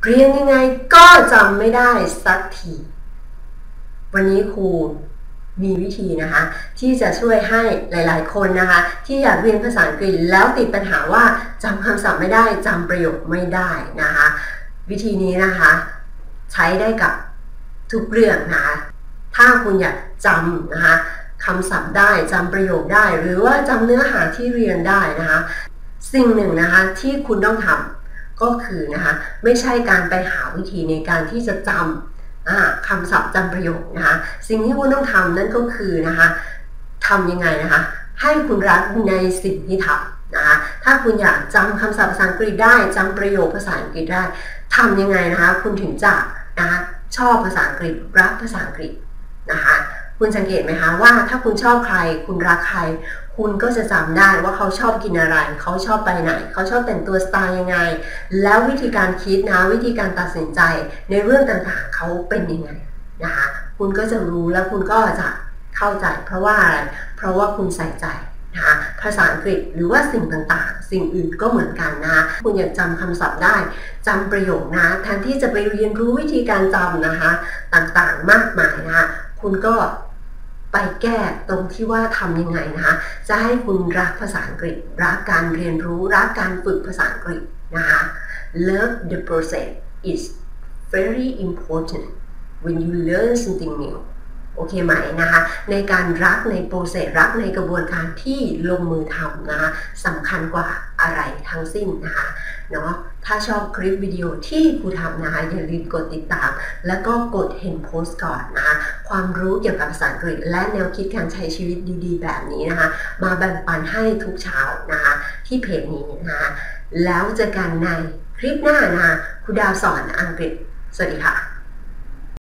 เรียนยังไงก็จำไม่ได้สักทีวันนี้ครูมีวิธีนะคะที่จะช่วยให้หลายๆคนนะคะที่อยากเรียนภาษาอังกฤษแล้วติดปัญหาว่าจำคำศัพท์ไม่ได้จำประโยคไม่ได้นะคะวิธีนี้นะคะใช้ได้กับทุกเรื่องนะคะถ้าคุณอยากจำนะคะคำศัพท์ได้จำประโยคได้หรือว่าจำเนื้อหาที่เรียนได้นะคะสิ่งหนึ่งนะคะที่คุณต้องทำก็คือนะคะไม่ใช่การไปหาวิธีในการที่จะจำคำศัพท์จำประโยคนะคะสิ่งที่คุณต้องทำนั่นก็คือนะคะทำยังไงนะคะให้คุณรักในสิ่งที่ทำนะคะถ้าคุณอยากจำคำศัพท์ภาษาอังกฤษได้จำประโยคภาษาอังกฤษได้ทำยังไงนะคะคุณถึงจะนะคะชอบภาษาอังกฤษรักภาษาอังกฤษนะคะคุณสังเกตไหมคะว่าถ้าคุณชอบใครคุณรักใครคุณก็จะจำได้ว่าเขาชอบกินอะไรเขาชอบไปไหนเขาชอบแต่งตัวสไตล์ยังไงแล้ววิธีการคิดนะวิธีการตัดสินใจในเรื่องต่างๆเขาเป็นยังไงนะคะคุณก็จะรู้แล้วคุณก็จะเข้าใจเพราะว่าอะไรเพราะว่าคุณใส่ใจนะคะภาษาอังกฤษหรือว่าสิ่งต่างๆสิ่งอื่นก็เหมือนกันนะคุณอยากจำคำศัพท์ได้จำประโยคนะแทนที่จะไปเรียนรู้วิธีการจำนะคะต่างๆมากมายนะคะคุณก็ไปแก้ตรงที่ว่าทำยังไงนะคะจะให้คุณรักภาษาอังกฤษรักการเรียนรู้รักการฝึกภาษาอังกฤษนะคะ Love the process is very important when you learn something new โอเคไหมนะคะในการรักในโปรเซสรักในกระบวนการที่ลงมือทำนะคะสำคัญกว่าอะไรทั้งสิ้นนะคะเนาะถ้าชอบคลิปวิดีโอที่ครูทำนะคะอย่าลืมกดติดตามแล้วก็กดเห็นโพสต์ก่อนนะคะความรู้เกี่ยวกับภาษาอังกฤษและแนวคิดการใช้ชีวิตดีๆแบบนี้นะคะมาแบ่งปันให้ทุกเช้านะคะที่เพจนี้นะคะแล้วเจอกันในคลิปหน้านะคะครูดาวสอนอังกฤษสวัสดีค่ะ